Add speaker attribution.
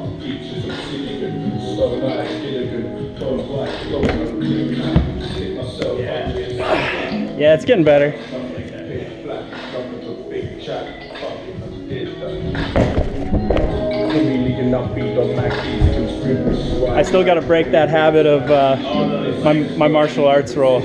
Speaker 1: Yeah, it's getting better. I still got to break that habit of my martial arts roll.